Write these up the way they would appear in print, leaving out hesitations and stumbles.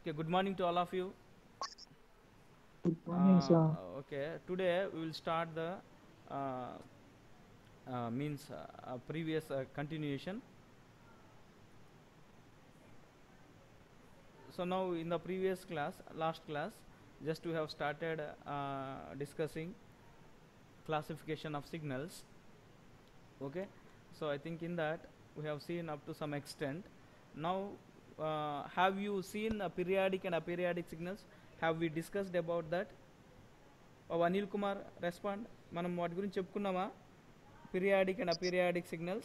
Okay, good morning to all of you. Good morning, sir. Okay, today we will start the uh, previous continuation. So now in the previous class, last class, just we have started discussing classification of signals. Okay, so I think in that we have seen up to some extent. Now, have you seen periodic and aperiodic signals? Have we discussed about that? Anil Kumar respond. మనం వాటి గురించి చెప్పుకున్నామా? Periodic and aperiodic signals.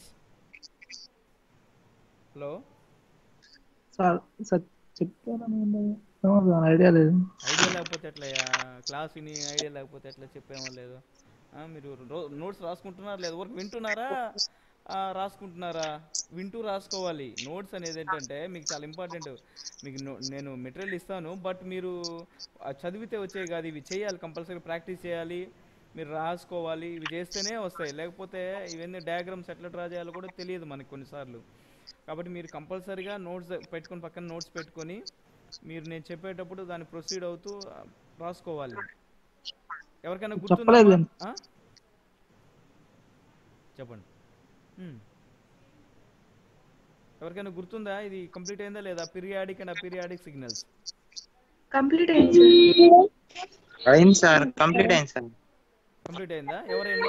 Hello sir sir చెప్తాను idea లేదు. Idea లేకపోతే ఎట్లయ్యా? Class విని idea లేకపోతే ఎట్లా చెప్పేమో లేదు. మీరు నోట్స్ రాసుకుంటున్నారా లేదా? వరకు వింటున్నారా రాసుకుంటున్నారా? వింటూ రాసుకోవాలి. నోట్స్ అనేది ఏంటంటే మీకు చాలా ఇంపార్టెంట్. మీకు నేను మెటీరియల్ ఇస్తాను, బట్ మీరు చదివితే వచ్చేవి కాదు, ఇవి చేయాలి, కంపల్సరీ ప్రాక్టీస్ చేయాలి, మీరు రాసుకోవాలి. ఇవి చేస్తేనే వస్తాయి, లేకపోతే ఇవన్నీ డయాగ్రామ్స్ ఎట్లా డ్రా చేయాలో కూడా తెలియదు మనకి కొన్నిసార్లు. కాబట్టి మీరు కంపల్సరీగా నోట్స్ పెట్టుకొని, పక్కన నోట్స్ పెట్టుకొని, మీరు నేను చెప్పేటప్పుడు దాన్ని ప్రొసీడ్ అవుతూ రాసుకోవాలి. ఎవరికైనా చెప్పలేదు గుర్తుందమ్మా? చెప్పండి. ఎవరికైనా గుర్తుందా ఇది కంప్లీట్ అయిందా లేదా? Periodic and aperiodic signals complete అయింది సార్. కంప్లీట్ అయింది సార్. కంప్లీట్ అయిందా?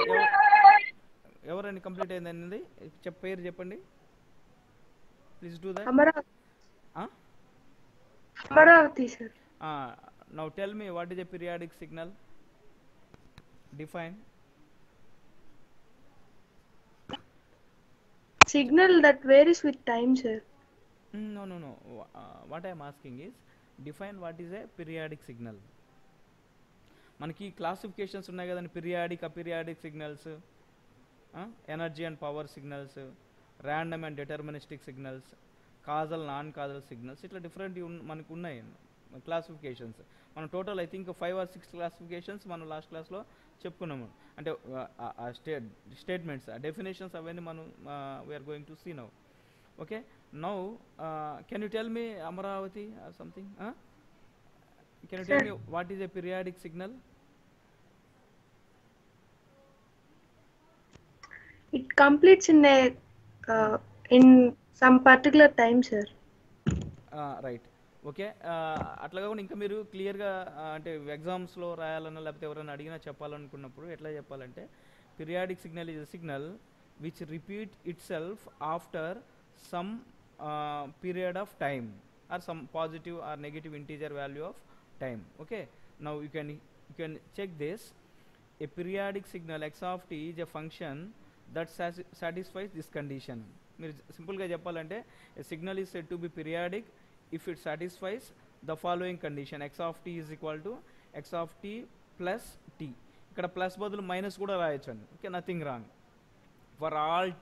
ఎవరండి కంప్లీట్ అయింది? పేరు చెప్పండి please. Do that. Amaravati sir. Now tell me, what is a periodic signal? Define. Signal that varies with time, sir. No. What I am asking is, define what is a periodic signal. మనకి classifications ఉన్నాయి కదండి, periodic, aperiodic signals, energy and power signals, random and deterministic signals, causal, non causal signals, ఇట్లా different మనకు ఉన్నాయి classifications. మనం total I think 5 or 6 classifications మనం last క్లాస్లో చెప్పుకున్నాము. అంటే స్టేట్మెంట్స్, డెఫినేషన్స్ అవన్నీ మనం we're going to see now. Okay, now can you tell me Amaravati something? Can you tell me what is a periodic signal? It completes in some particular time, sir. Right. Okay, అట్లా కాకుండా ఇంకా మీరు క్లియర్గా అంటే ఎగ్జామ్స్లో రాయాలన్నా లేకపోతే ఎవరైనా అడిగినా చెప్పాలనుకున్నప్పుడు ఎట్లా చెప్పాలంటే, periodic signal is a signal which repeat itself after some period of time or some positive or negative integer value of time. Okay, now you can check this. A periodic signal x of t is a function that satisfies this condition. మీరు సింపుల్గా చెప్పాలంటే, a signal is said to be periodic if it satisfies the following condition: x of t is equal to x of t plus t. ఇక్కడ plus బదులు minus కూడా రాయొచ్చు అండి. Okay, nothing wrong. For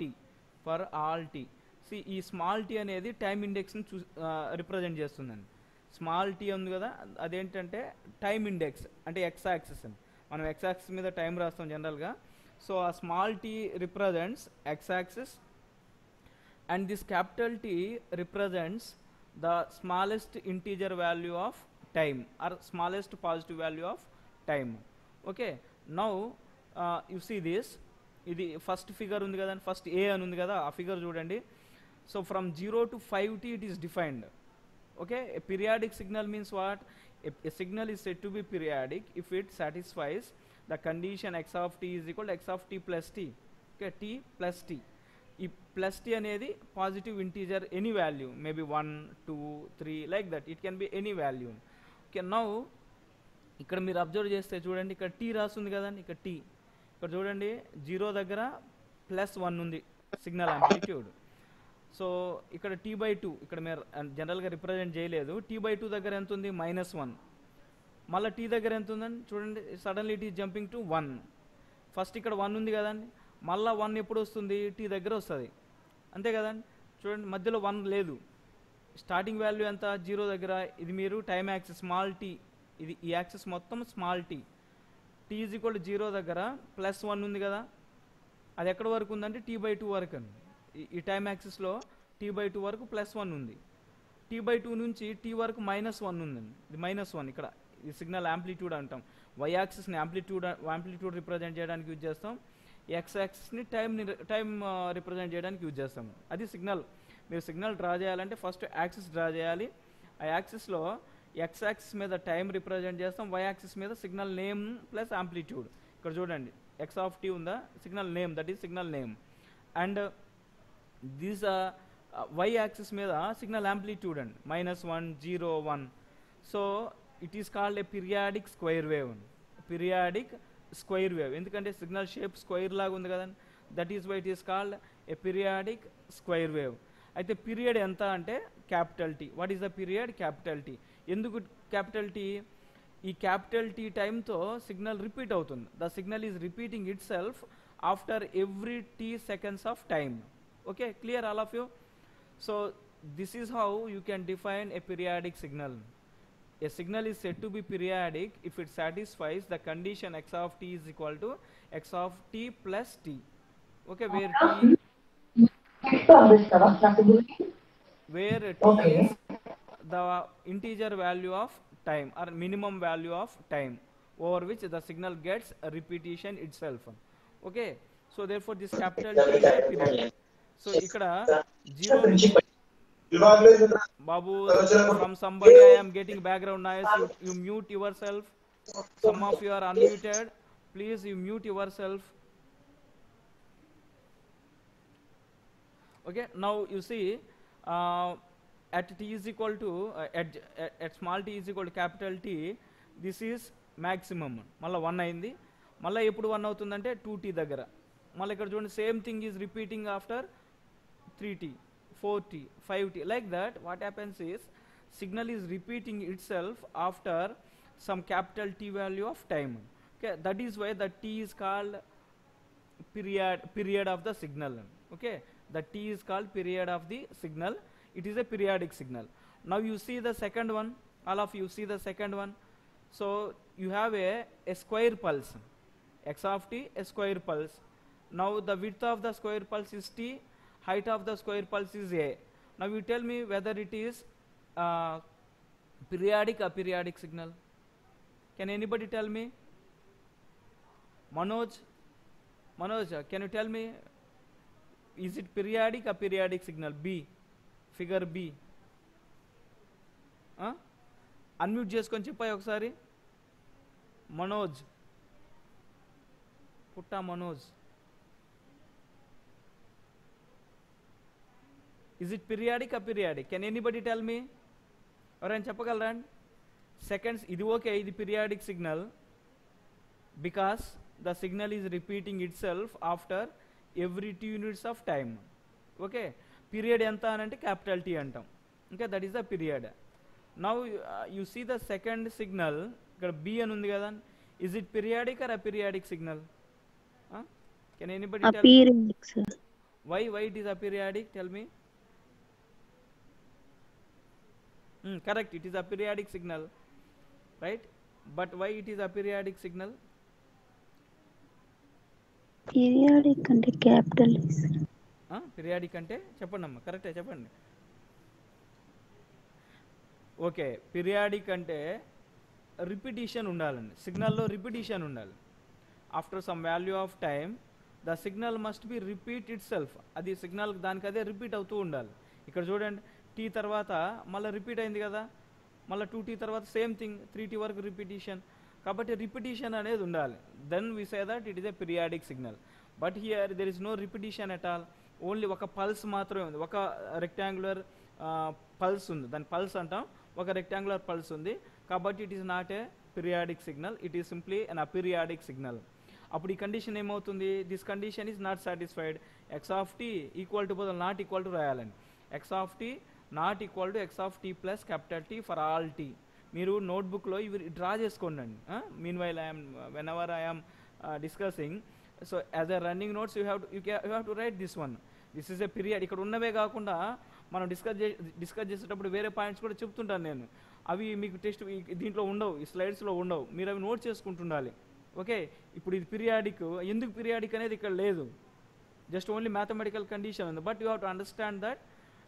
all T C, ఈ small T అనేది time ఇండెక్స్ని represent చేస్తుందండి. Small T ఉంది కదా, అదేంటంటే టైం ఇండెక్స్, అంటే ఎక్స్ యాక్సిస్ అని. మనం ఎక్స్ యాక్సిస్ మీద టైం రాస్తాం జనరల్గా. సో ఆ small T represents X axis, and this capital T represents the smallest integer value of time or smallest positive value of time. Okay, now you see this, ఇది first figure ఉంది కదా, first ఏ అని ఉంది కదా, ఆ figure చూడండి. So from 0 to 5t it is defined. Okay, a periodic signal means what? A signal is said to be periodic if it satisfies the condition x of t is equal to x of t plus t. Okay, t plus t. ఈ plus T అనేది positive integer, any value, maybe 1, 2, 3 like that, it can be any value. Okay, now ఇక్కడ మీరు observe చేస్తే చూడండి, ఇక్కడ tea రాస్తుంది కదండి, ఇక్కడ టీ, ఇక్కడ చూడండి 0 దగ్గర +1 ఉంది సిగ్నల్ యాంప్లిట్యూడ్. సో ఇక్కడ t/2, ఇక్కడ మీరు జనరల్గా రిప్రజెంట్ చేయలేదు. t/2 దగ్గర ఎంత ఉంది? -1. మళ్ళీ టీ దగ్గర ఎంత ఉందండి చూడండి, suddenly it is jumping to 1. First ఇక్కడ 1 ఉంది కదండి, మళ్ళీ 1 ఎప్పుడు వస్తుంది? టీ దగ్గర వస్తుంది, అంతే కదండి. చూడండి, మధ్యలో 1 లేదు. స్టార్టింగ్ వాల్యూ ఎంత? 0 దగ్గర. ఇది మీరు టైం యాక్సిస్ స్మాల్ టీ, ఇది ఈ యాక్సిస్ మొత్తం small T. T is equal to 0 దగ్గర +1 ఉంది కదా, అది ఎక్కడి వరకు ఉందంటే t/2 వరకు అండి. ఈ టైం యాక్సిస్లో t/2 వరకు +1 ఉంది. T/2 నుంచి T వరకు -1 ఉందండి. ఇది -1 ఇక్కడ ఈ సిగ్నల్ యాంప్లిట్యూడ్ అంటాం. వై యాక్సిస్ని యాంప్లిట్యూడ్ రిప్రజెంట్ చేయడానికి యూజ్ చేస్తాం. ఎక్స్ యాక్సిస్ని టైం రిప్రజెంట్ చేయడానికి యూజ్ చేస్తాం. అది సిగ్నల్. మీరు సిగ్నల్ డ్రా చేయాలంటే ఫస్ట్ యాక్సిస్ డ్రా చేయాలి. ఆ యాక్సిస్లో ఎక్స్ యాక్సిస్ మీద టైం రిప్రజెంట్ చేస్తాం, వై యాక్సిస్ మీద సిగ్నల్ నేమ్ ప్లస్ యాంప్లిట్యూడ్. ఇక్కడ చూడండి ఎక్స్ ఆఫ్ టీ ఉందా, signal name, that is signal name. And these y axis మీద సిగ్నల్ యాంప్లిట్యూడ్ అండి, -1, 0, 1. So it is called a periodic square wave. Periodic square wave ఎందుకంటే signal shape square లాగా ఉంది కదండి, that is why it is called a periodic square wave. అయితే period ఎంత అంటే capital t. What is the period? Capital t. ఎందుకు capital t? ఈ capital t టైంతో సిగ్నల్ రిపీట్ అవుతుంది. The signal is repeating itself after every t seconds of time. Okay, clear all of you? So this is how you can define a periodic signal. A signal is said to be periodic if it satisfies the condition x of t is equal to x of t plus t. Okay, where t is the integer value of time or minimum value of time over which the signal gets a repetition itself. Okay, so therefore this capital T is a period. So ikkada 0 nunchi Babu, from somebody I am getting background noise. You mute yourself. Some of you are unmuted. Please you mute yourself. Okay, now you see at t is equal to at small t is equal to capital T, this is maximum. మళ్ళీ 1 అయింది. మళ్ళీ ఎప్పుడు 1 అవుతుందంటే 2t దగ్గర. మళ్ళీ ఇక్కడ చూడండి same thing is repeating after 3t, 4t, 5t. Like that, what happens is signal is repeating itself after some capital T value of time. Okay, that is why the T is called period of the signal. Okay, the T is called period of the signal. It is a periodic signal. Now you see the second one. All of you see the second one. So you have a square pulse, x of t, a square pulse. Now the width of the square pulse is t, height of the square pulse is a. Now you tell me whether it is periodic or periodic signal. Can anybody tell me? Manoj, can you tell me, is it periodic or periodic signal? B, figure B. Unmute చేసుకొని చెప్పాయి ఒకసారి. మనోజ్, పుట్ట Manoj. Is it periodic or periodic? Can anybody tell me? ఎవరైనా చెప్పగలరా? Seconds ఇది okay, ఇది periodic signal because the signal is repeating itself after every 2 units of time. Okay, period ఎంత అని అంటే క్యాపిటల్ టీ అంటాం. Okay, that is the period. Now you see the second signal, ఇక్కడ b అని ఉంది కదా. Is it periodic or aperiodic signal? Can anybody tell? Aperiodic, sir. Why it is aperiodic? Tell me. Correct, it is a periodic signal, right? But why it is a periodic signal? Periodic అంటే capital is. Periodic అంటే చెప్పండి అమ్మా, కరెక్టే చెప్పండి. Okay, periodic అంటే repetition ఉండాలండి, సిగ్నల్లో repetition ఉండాలి. After some value of time the signal must be repeat itself. అది సిగ్నల్ దానికి అదే రిపీట్ అవుతూ ఉండాలి. ఇక్కడ చూడండి, టీ తర్వాత మళ్ళీ రిపీట్ అయింది కదా, మళ్ళీ 2t తర్వాత సేమ్ థింగ్, 3t వరకు రిపిటీషన్. కాబట్టి రిపిటీషన్ అనేది ఉండాలి. Then we say that it is a periodic signal. But here there is no repetition at all. Only ఒక పల్స్ మాత్రమే ఉంది, ఒక రెక్టాంగులర్ పల్స్ ఉంది, దాని పల్స్ అంటాం. ఒక రెక్టాంగులర్ పల్స్ ఉంది, కాబట్టి it is not a periodic signal, it is simply an aperiodic signal. అప్పుడు ఈ కండిషన్ ఏమవుతుంది? This condition is not satisfied. X of t equal to బదులు నాట్ ఈక్వల్ టు రాయాలండి. X of t not equal to x of t plus capital t for all t. మీరు నోట్బుక్లో ఇవి draw చేసుకోండి. Meanwhile I'm whenever I'm discussing, so as a running notes you have to right this one. This is a period. ఇక్కడ ఉన్నవే కాకుండా మనం discuss చేసేటప్పుడు వేరే పాయింట్స్ కూడా చెప్తుంటాను నేను. అవి మీకు టెస్ట్ దీంట్లో ఉండవు, ఈ స్లైడ్స్లో ఉండవు, మీరు అవి నోట్ చేసుకుంటుండాలి. ఓకే, ఇప్పుడు ఇది పీరియాడిక్, ఎందుకు పీరియాడిక్ అనేది ఇక్కడ లేదు, జస్ట్ ఓన్లీ మ్యాథమెటికల్ కండిషన్ ఉంది. But you have to understand that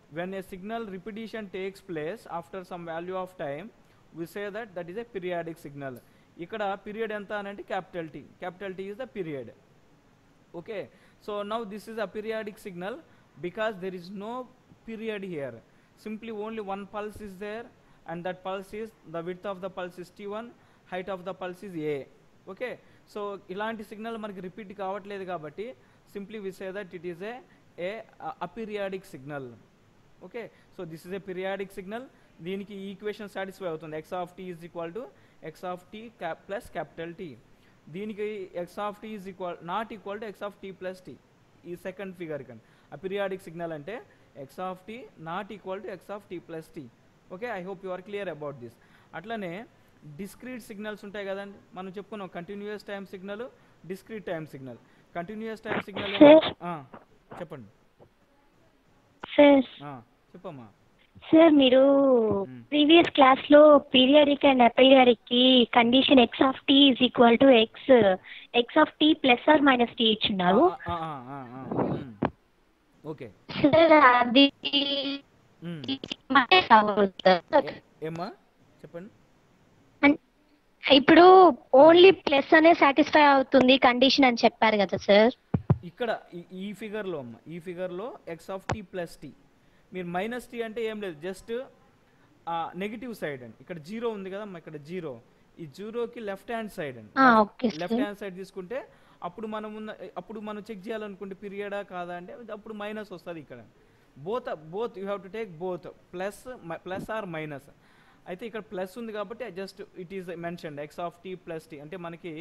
when a signal repetition takes place after some value of time, we say that that is a periodic signal. ఇక్కడ period ఎంత అని అంటే capital t is the period. Okay, so now this is a periodic signal because there is no period here. Simply only one pulse is there, and that pulse is, the width of the pulse is t1, height of the pulse is a. Okay, so ilanti signal manaki repeat kavatledu kabatti simply we say that it is a aperiodic signal. Okay, so this is a periodic signal. దీనికి ఈ equation satisfy అవుతుంది. x of t is equal to x of t plus capital T. దీనికి x of t is not equal to x of t plus t. ఈ second figure కానీ aperiodic signal అంటే x of t not equal to x of t plus t. Okay, I hope you are clear about this. అట్లనే discrete signals ఉంటాయి కదండి, మనం చెప్పుకున్నాం continuous time signal, discrete time signal. Continuous time signal చెప్పండి చెప్పమ్మా. Sir మీరు previous class లో periodic and aperiodic కి condition x of t is equal to x of t plus or minus t ఇచ్చున్నారు. ఓకే సార్ అది ఏమ్మా చెప్పండి. ఇప్పుడు ఓన్లీ ప్లస్ అనే సాటిస్ఫై అవుతుంది కండిషన్ అని చెప్పారు కదా సార్. ఇక్కడ ఈ ఫిగర్లో అమ్మ, ఈ ఫిగర్లో x of t plus t, మీరు మైనస్ టీ అంటే ఏం లేదు, జస్ట్ నెగిటివ్ సైడ్ అండి. ఇక్కడ జీరో ఉంది కదమ్మా, ఇక్కడ జీరో, ఈ జీరోకి లెఫ్ట్ హ్యాండ్ సైడ్ అండి. లెఫ్ట్ హ్యాండ్ సైడ్ తీసుకుంటే అప్పుడు మనం చెక్ చేయాలనుకుంటే పీరియడా కాదా అంటే అప్పుడు మైనస్ వస్తుంది. ఇక్కడ both you have to take both plus or minus. అయితే ఇక్కడ ప్లస్ ఉంది కాబట్టి just it is mentioned x of t plus t. అంటే మనకి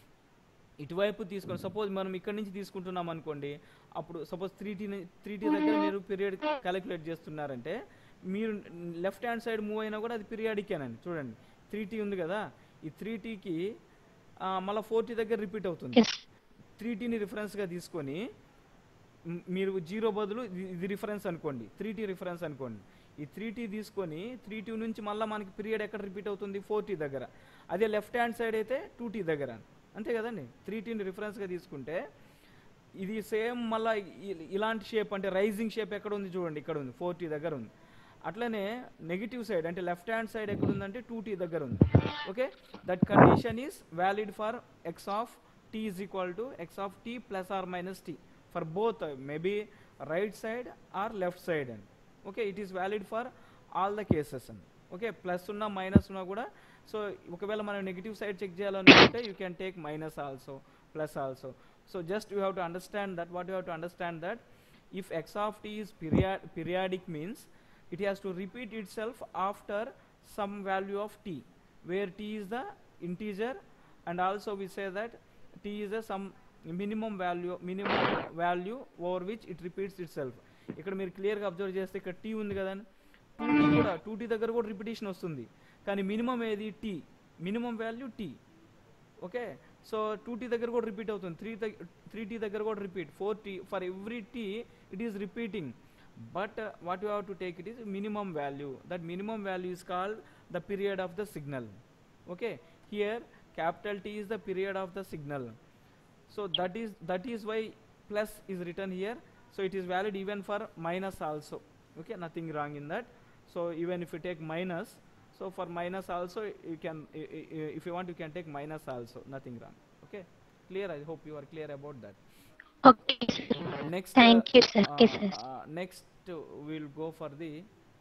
ఇటువైపు తీసుకొని సపోజ్ మనం ఇక్కడ నుంచి తీసుకుంటున్నాం అనుకోండి, అప్పుడు సపోజ్ త్రీ టీ దగ్గర మీరు పీరియడ్ క్యాలిక్యులేట్ చేస్తున్నారంటే మీరు లెఫ్ట్ హ్యాండ్ సైడ్ మూవ్ అయినా కూడా అది పీరియాడికేనండి. చూడండి 3t ఉంది కదా, ఈ 3tకి మళ్ళీ 4t దగ్గర రిపీట్ అవుతుంది. 3tని రిఫరెన్స్గా తీసుకొని మీరు జీరో బదులు ఇది రిఫరెన్స్ అనుకోండి, 3t రిఫరెన్స్ అనుకోండి. ఈ 3t తీసుకొని 3t నుంచి మళ్ళీ మనకి పీరియడ్ ఎక్కడ రిపీట్ అవుతుంది, 4t దగ్గర. అదే లెఫ్ట్ హ్యాండ్ సైడ్ అయితే 2t దగ్గర, అంతే కదండి. 3tని రిఫరెన్స్గా తీసుకుంటే ఇది సేమ్ మళ్ళీ ఇలాంటి షేప్ అంటే రైజింగ్ షేప్ ఎక్కడ ఉంది చూడండి, ఇక్కడ ఉంది 4t దగ్గర ఉంది. అట్లనే నెగిటివ్ సైడ్ అంటే లెఫ్ట్ హ్యాండ్ సైడ్ ఎక్కడ ఉందంటే 2t దగ్గర ఉంది. Okay, that condition is valid for x of t is equal to x of t plus or minus t for both maybe right side or left side and. Okay, it is valid for all the cases and. Okay, plus ఉన్నా minus ఉన్నా కూడా. So ఒకవేళ మనం negative side check చేయాలనుకుంటే you can take minus also plus also. So just you have to understand that what you have to understand that if x of t is periodic means it has to repeat itself after some value of t, where t is the integer, and also we say that t is a some minimum value over which it repeats itself. ఇక్కడ మీరు క్లియర్గా observe చేస్తే ఇక్కడ t ఉంది కదండి, 2t దగ్గర కూడా repetition వస్తుంది, కానీ మినిమం ఏది t, minimum value t. Okay, so 2t దగ్గర కూడా రిపీట్ అవుతుంది, 3t దగ్గర కూడా repeat, 4t, for every t it is repeating. But what you have to take it is minimum value. That minimum value is called the period of the signal. Okay, here capital T is the period of the signal. So that is why plus is written here. So it is valid even for minus also. Okay, nothing wrong in that. So even if you take minus, so for minus also you can, if you want you can take minus also, nothing wrong. Okay, clear? I hope you are clear about that. Okay, Next, thank you sir. Okay sir. Next we'll go for the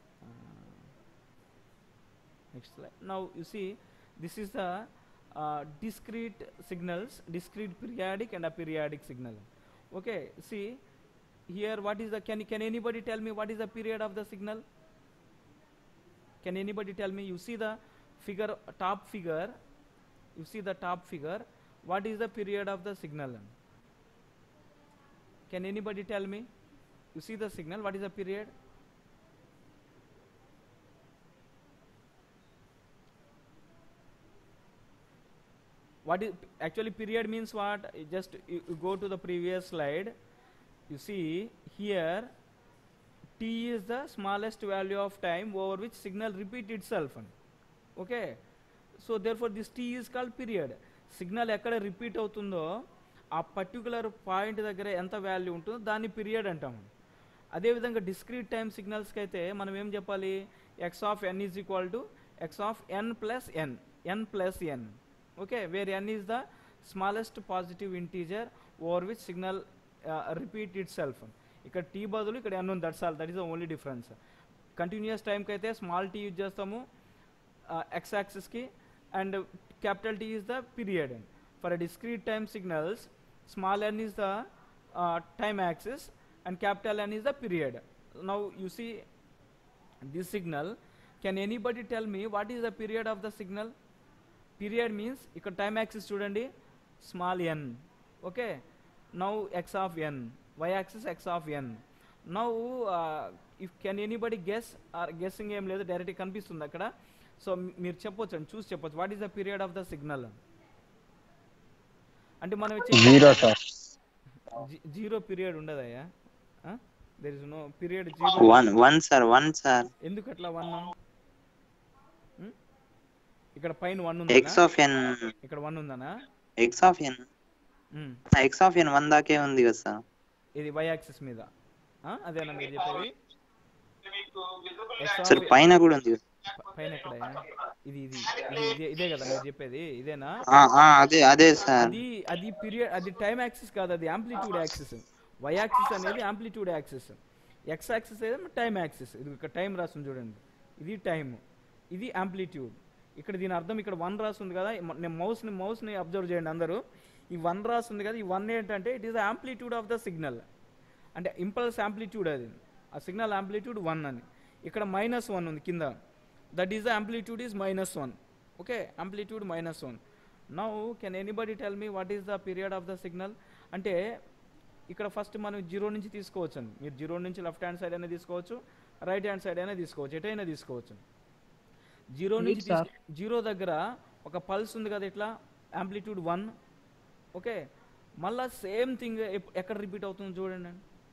next slide. Now you see this is the discrete signals, discrete periodic and aperiodic signal. Okay, see here what is the, can anybody tell me what is the period of the signal? Can anybody tell me? You see the figure, top figure, you see the top figure, what is the period of the signal? Can anybody tell me? You see the signal, what is the period? What is actually period means what? Just you go to the previous slide. You see here t is the smallest value of time over which signal repeat itself. Okay, so therefore this t is called period. Signal ekkada repeat avutundo ఆ particular point దగ్గర ఎంత value ఉంటుందో దాన్ని period అంటాము. అదేవిధంగా discrete time సిగ్నల్స్కి అయితే మనం ఏం చెప్పాలి, x of n is equal to x of n plus n, n plus n. Okay, where n is the smallest positive integer over which signal repeat itself. ఇక్కడ t బదులు ఇక్కడ n ఉంది, that's all, that is the only difference. Continuous టైంకి అయితే small t use చేస్తాము x యాక్సిస్కి, and capital t is the period. For discrete time signals small n is the time axis and capital N is the period. Now you see this signal, can anybody tell me what is the period of the signal? Period means ikkada time axis chudandi small n. Okay, now x of n, y axis x of n. Now if can anybody guess, or guessing em ledhu direct kanipistundi akkada. So meer cheppochu and choose cheppochu what is the period of the signal. అంటే మనం zero sir. Zero period ఉండదయ్యా, there is no period. One sir. ఎందుకు అట్లా 1? ఇక్కడ పైన 1 ఉంది, x of n ఇక్కడ 1 ఉందనా? x of n 1 దాకే ఉంది కదా సార్. ఇది y యాక్సిస్ మీద, అదేనా మీరు చెప్పేది? సార్ పైన కూడా ఉంది. పైన ఎక్కడయ్యా? ఇది ఇది ఇదే కదా మీరు చెప్పేది, ఇదేనా? అదే సార్. అది పీరియడ్, అది టైం యాక్సిస్ కాదు, అది యాంప్లిట్యూడ్ యాక్సిస్. y యాక్సిస్ అనేది యాంప్లిట్యూడ్ యాక్సిస్, x యాక్సిస్ అనేది టైం యాక్సిస్. ఇది ఇక్కడ టైం రాస్తుంది చూడండి, ఇది టైం, ఇది యాంప్లిట్యూడ్. ఇక్కడ దీని అర్థం ఇక్కడ 1 రాస్తుంది కదా, నేను మౌస్ని అబ్జర్వ్ చేయండి అందరూ. ఈ 1 రాస్తుంది కదా, ఈ 1 ఏంటంటే it is the amplitude of the signal, అంటే ఇంపల్స్ యాంప్లిట్యూడ్, అది ఆ సిగ్నల్ యాంప్లిట్యూడ్ 1 అని. ఇక్కడ -1 ఉంది కింద, that is the amplitude is -1. Okay, amplitude -1. Now can anybody tell me what is the period of the signal? అంటే ఇక్కడ ఫస్ట్ మనం 0 నుంచి తీసుకోవచ్చు. మీరు 0 నుంచి లెఫ్ట్ హ్యాండ్ సైడ్ అయినా తీసుకోవచ్చు, రైట్ హ్యాండ్ సైడ్ అయినా తీసుకోవచ్చు, ఎటైనా తీసుకోవచ్చు. 0 నుంచి 0 దగ్గర ఒక పల్స్ ఉంది కదా, ఇట్లా యాంప్లిట్యూడ్ 1. ఓకే, మళ్ళా సేమ్ థింగ్ ఎక్కడ రిపీట్ అవుతుంది చూడండి.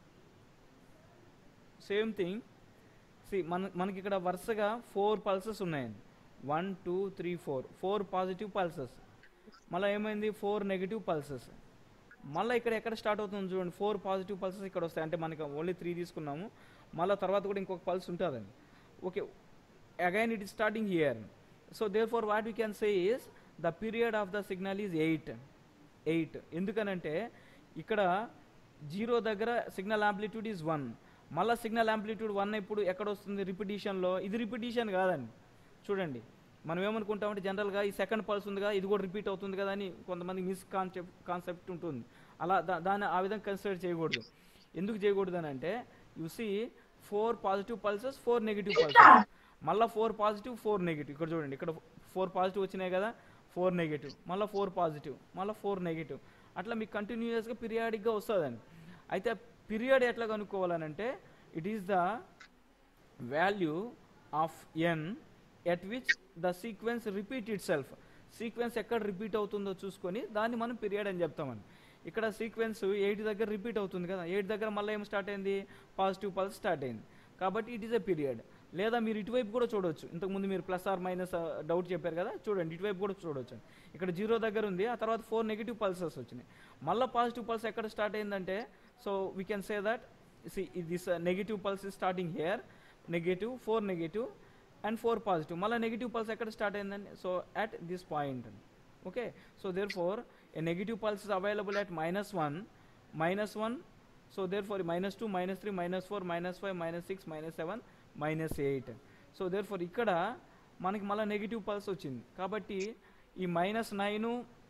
సేమ్ థింగ్, మనకి ఇక్కడ వరుసగా 4 పల్సెస్ ఉన్నాయండి. 1 2 3 4 పాజిటివ్ పల్సెస్. మళ్ళీ ఏమైంది, 4 నెగిటివ్ పల్సెస్. మళ్ళీ ఇక్కడ ఎక్కడ స్టార్ట్ అవుతుంది చూడండి, 4 పాజిటివ్ పల్సెస్ ఇక్కడ వస్తాయి. అంటే మనకి ఓన్లీ 3 తీసుకున్నాము, మళ్ళీ తర్వాత కూడా ఇంకొక పల్స్ ఉంటుందండి. Okay, again it is starting here. So therefore what we can say is the period of the signal is 8. ఎందుకనంటే ఇక్కడ 0 దగ్గర సిగ్నల్ యాంప్లిట్యూడ్ ఈజ్ 1, మళ్ళీ సిగ్నల్ యాంప్లిట్యూడ్ 1 ఇప్పుడు ఎక్కడ వస్తుంది, రిపిటీషన్లో. ఇది రిపిటీషన్ కాదండి, చూడండి. మనం ఏమనుకుంటామంటే జనరల్గా ఈ సెకండ్ పల్స్ ఉంది కదా, ఇది కూడా రిపీట్ అవుతుంది కదా అని కొంతమంది కాన్సెప్ట్ ఉంటుంది. అలా దాన్ని ఆ విధంగా కన్సిడర్ చేయకూడదు. ఎందుకు చేయకూడదు అని అంటే, you see 4 positive pulses, 4 negative pulses, మళ్ళీ 4 పాజిటివ్ 4 నెగిటివ్. ఇక్కడ చూడండి, ఇక్కడ 4 పాజిటివ్ వచ్చినాయి కదా, 4 నెగిటివ్, మళ్ళీ 4 పాజిటివ్, మళ్ళీ 4 నెగిటివ్. అట్లా మీకు కంటిన్యూస్గా పీరియాడిక్గా వస్తుందండి. అయితే పీరియడ్ ఎట్లా కనుక్కోవాలనంటే, it is the value of n at which the sequence repeat itself. Sequence ఎక్కడ రిపీట్ అవుతుందో చూసుకొని దాన్ని మనం పీరియడ్ అని చెప్తామని. ఇక్కడ సీక్వెన్స్ 8 దగ్గర రిపీట్ అవుతుంది కదా, 8 దగ్గర మళ్ళీ ఏం స్టార్ట్ అయింది, పాజిటివ్ పల్స్ స్టార్ట్ అయింది, కాబట్టి ఇట్ ఈస్ ఎ పీరియడ్. లేదా మీరు ఇటువైపు కూడా చూడవచ్చు, ఇంతకుముందు మీరు ప్లస్ ఆర్ మైనస్ డౌట్ చెప్పారు కదా, చూడండి ఇటువైపు కూడా చూడవచ్చు. ఇక్కడ 0 దగ్గర ఉంది, ఆ తర్వాత 4 నెగిటివ్ పల్సెస్ వచ్చినాయి, మళ్ళీ పాజిటివ్ పల్స్ ఎక్కడ స్టార్ట్ అయిందంటే, so we can say that this negative pulse is starting here, negative 4 negative and 4 positive. మళ్ళీ నెగిటివ్ పల్స్ ఎక్కడ స్టార్ట్ అయిందండి, so at this point. Okay, so therefore a negative pulse is available at -1, so therefore -2 -3 -4 -5 -6 -7 -8. So therefore ఇక్కడ మనకి మళ్ళీ negative pulse వచ్చింది, కాబట్టి ఈ -9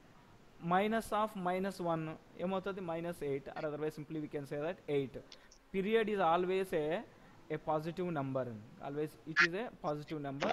-1 ఏమవుతుంది, -8, or otherwise simply we can say that 8. Period is always a positive number, always it is a positive number.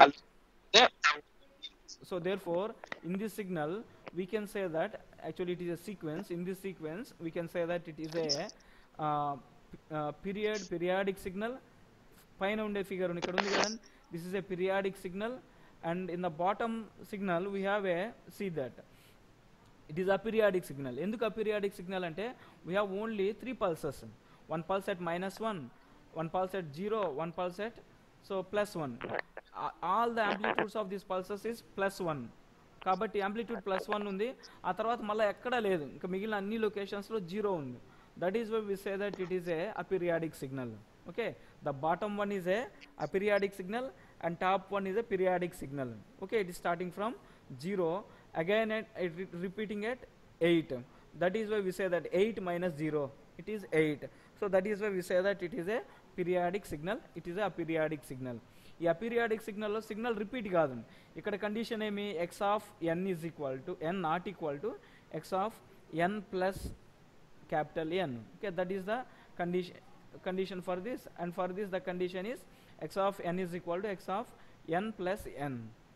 So therefore in this signal we can say that actually it is a sequence. In this sequence we can say that it is a periodic signal. Paina unde figure ikkada undi kada, this is a periodic signal, and in the bottom signal we have a, see that it is a periodic signal. Enduku a periodic signal ante we have only 3 pulses, one pulse at -1, one pulse at 0, one pulse at so +1. All the amplitudes of these pulses is +1, కాబట్టి amplitude +1 ఉంది, ఆ తర్వాత మళ్ళీ ఎక్కడా లేదు, ఇంకా మిగిలిన అన్ని లొకేషన్స్లో 0 ఉంది. That is why we say that it is a periodic signal. Okay, the bottom one is a aperiodic signal and top one is a periodic signal. Okay, it is starting from 0 again and repeating at 8. That is why we say that 8 minus 0, it is 8. So that is why we say that it is a periodic signal, it is a aperiodic signal. ఈ aperiodic సిగ్నల్లో signal repeat కాదు. ఇక్కడ condition ఏమి, x of n is equal to n not equal to x of n plus capital n. Okay, that is the condition for this, and for this the condition is x of n is equal to x of n plus n.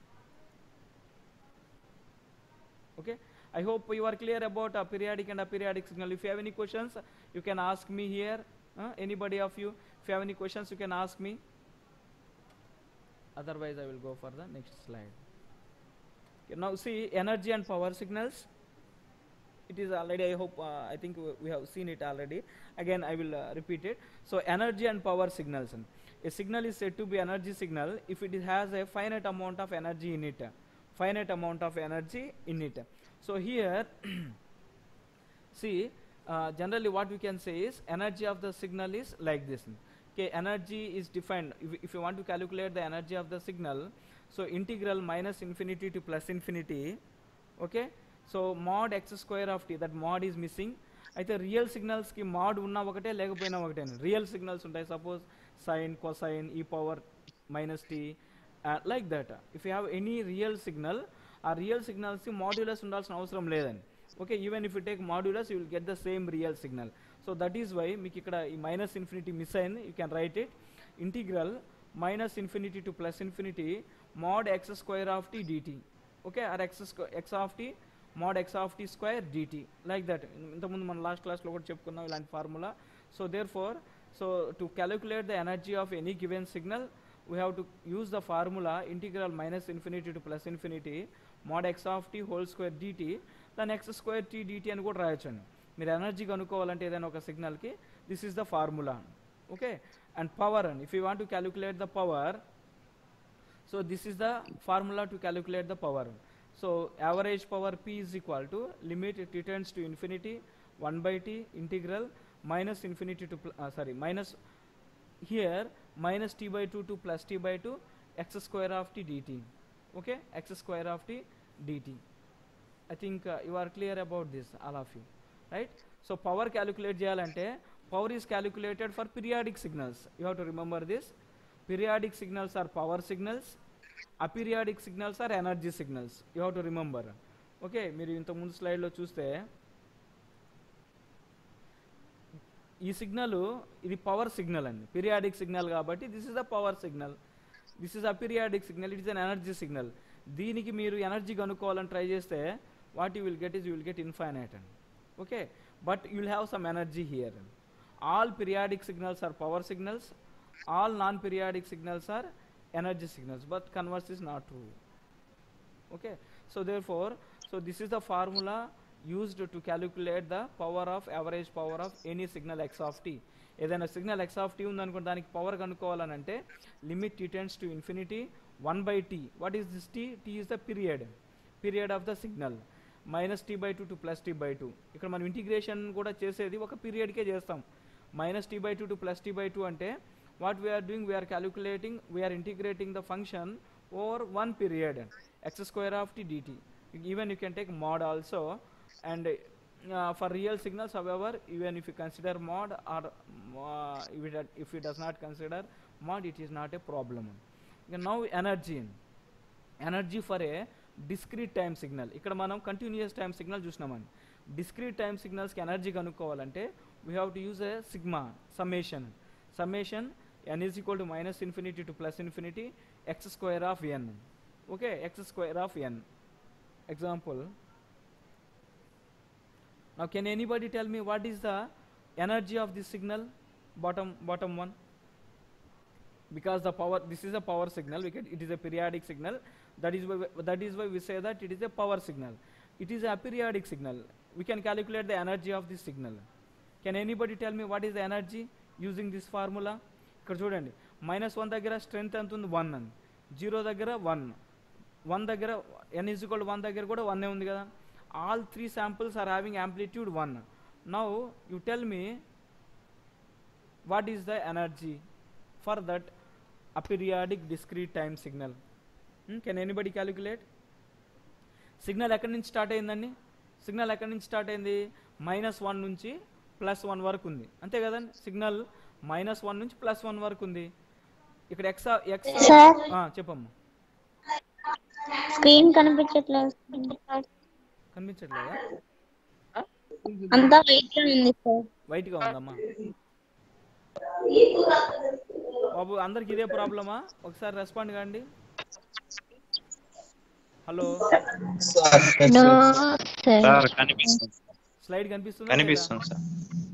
Okay, I hope you are clear about periodic and aperiodic signal. If you have any questions, you can ask me here. Anybody of you, if you have any questions, you can ask me. Otherwise I will go for the next slide. Okay, now see energy and power signals. It is already, I hope, I think we have seen it already. Again I will repeat it. So energy and power signals. A signal is said to be energy signal if it has a finite amount of energy in it. Finite amount of energy in it. So here see, generally what we can say is energy of the signal is like this. Okay, energy is defined, if you want to calculate the energy of the signal, so integral minus infinity to plus infinity. Okay, so mod x square of t, that mod is missing. అయితే real సిగ్నల్స్కి mod ఉన్న ఒకటే లేకపోయినా ఒకటే. Real signals ఉంటాయి, suppose sine, cosine, e power minus t, like that. If you have any real signal, ఆ real సిగ్నల్స్కి modulus ఉండాల్సిన అవసరం లేదని. Okay, even if you take modulus you will get the same real signal. So that is why మీకు ఇక్కడ ఈ minus infinity miss అయింది. You can write it integral minus infinity to plus infinity mod x square of t dt. Okay, or x of t mod x of t square dt, like that. ఇంతకుముందు మన last క్లాస్లో కూడా చెప్పుకున్నాం ఇలాంటి formula. So therefore, so to calculate the energy of any given signal we have to use the formula integral minus infinity to plus infinity mod x of t whole square dt, then x square t dt అని కూడా రాయొచ్చండి. మీరు energy కనుక్కోవాలంటే ఏదైనా ఒక సిగ్నల్కి this is the formula. Okay, and power, and if you want to calculate the power, so this is the formula to calculate the power. So average power P is equal to limit it tends to infinity 1 by t integral minus infinity to minus here minus t by 2 to plus t by 2 x square of t dt. Okay, x square of t dt. I think you are clear about this, all of you, right? So power calculate cheyalante, power is calculated for periodic signals. You have to remember this. Periodic signals are power signals, aperiodic signals are energy signals. You have to remember. Okay, మీరు ఇంత ముందు స్లైడ్లో చూస్తే ఈ signal ఇది power signal అండి, periodic signal కాబట్టి this is the power signal. This is aperiodic signal, it is an energy signal. దీనికి మీరు ఎనర్జీ కనుక్కోవాలని ట్రై చేస్తే what you will get is you will get infinite అండి. Okay, but you will have some energy here. All periodic signals are power signals, all non-periodic signals are energy signals, but converse is not true. Okay, so therefore, so this is the formula used to calculate the power of average power of any signal x of t. ఏదైనా signal x of t ఉందనుకోండి, దానికి power కనుక్కోవాలనంటే limit t tends to infinity 1 by t. what is this t? t is the period of the signal, minus t by 2 to plus t by 2. ఇక్కడ మనం integration కూడా చేసేది ఒక పీరియడ్కే చేస్తాం. Minus t by 2 to plus t by 2 అంటే what we are doing, we are calculating, we are integrating the function over one period, x square of t dt. Even you can take mod also, and for real signals, however, even if you consider mod or if it does not consider mod, it is not a problem. Now energy for a discrete time signal. ఇక్కడ మనం continuous time signal చూసినామని. Discrete time సిగ్నల్స్కి energy కనుక్కోవాలంటే we have to use a sigma summation n is equal to minus infinity to plus infinity x square of n. Okay, x square of n. Example, now can anybody tell me what is the energy of this signal? Bottom one, because the power, this is a power signal, it is a periodic signal, that is why we say that it is a power signal. It is a periodic signal, we can calculate the energy of this signal. Can anybody tell me what is the energy using this formula? ఇక్కడ చూడండి, -1 దగ్గర strength ఎంత ఉంది? 1 అని. 0 దగ్గర 1, 1 దగ్గర n is equal to 1 దగ్గర కూడా 1 ఉంది కదా. All 3 samples are having amplitude 1. Now you tell me what is the energy for that aperiodic discrete time signal? Can anybody calculate? Signal ఎక్కడి నుంచి స్టార్ట్ అయిందండి? సిగ్నల్ ఎక్కడి నుంచి స్టార్ట్ అయింది? -1 నుంచి +1 వరకు ఉంది, అంతే కదండి. సిగ్నల్ -1 నుంచి +1 వరకు ఉంది. ఇక్కడ ఎక్స్ చెప్పమ్మా. స్క్రీన్ కనిపించట్లేదు. కనిపించట్లేదా? అంతా వైట్ గా ఉంది సార్. వైట్ గా ఉందమ్మా బాబు, అందరికి ఇదే ప్రాబ్లమా? ఒకసారి రెస్పాండ్ కాండి. Hello, no sir. స్లైడ్ కనిపిస్తుందా? కనిపిస్తుంది సార్.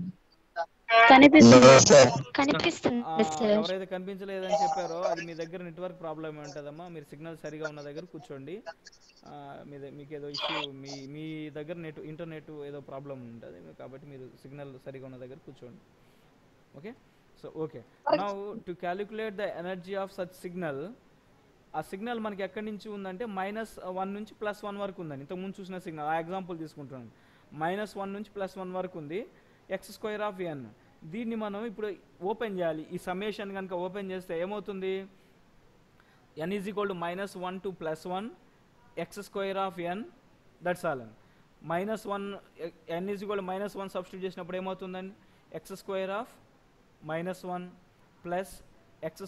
కనిపిస్తుంది సార్. ఎవరైతే కనిపించలేదని చెప్పారో అది మీ దగ్గర నెట్వర్క్ ప్రాబ్లమ్ ఉంటుందమ్మా. మీరు సిగ్నల్ సరిగా ఉన్న దగ్గర కూర్చోండి. మీకు ఏదో ఇష్యూ, మీ దగ్గర ఇంటర్నెట్ ఏదో ప్రాబ్లం ఉంటుంది, కాబట్టి మీరు సిగ్నల్ సరిగా ఉన్న దగ్గర కూర్చోండి. Okay. So okay, now to calculate the energy of such signal. ఆ సిగ్నల్ మనకి ఎక్కడి నుంచి ఉందంటే -1 నుంచి +1 వరకు ఉందండి. ఇంతకుముందు చూసిన సిగ్నల్, ఆ ఎగ్జాంపుల్ తీసుకుంటున్నాను. -1 నుంచి +1 వరకు ఉంది, x²n. దీన్ని మనం ఇప్పుడు ఓపెన్ చేయాలి. ఈ సమ్మేషన్ కనుక ఓపెన్ చేస్తే ఏమవుతుంది? n = -1 to +1 x²n, that's all. -1 n = -1 substitute చేసినప్పుడు ఏమవుతుందండి? x² -1 plus x²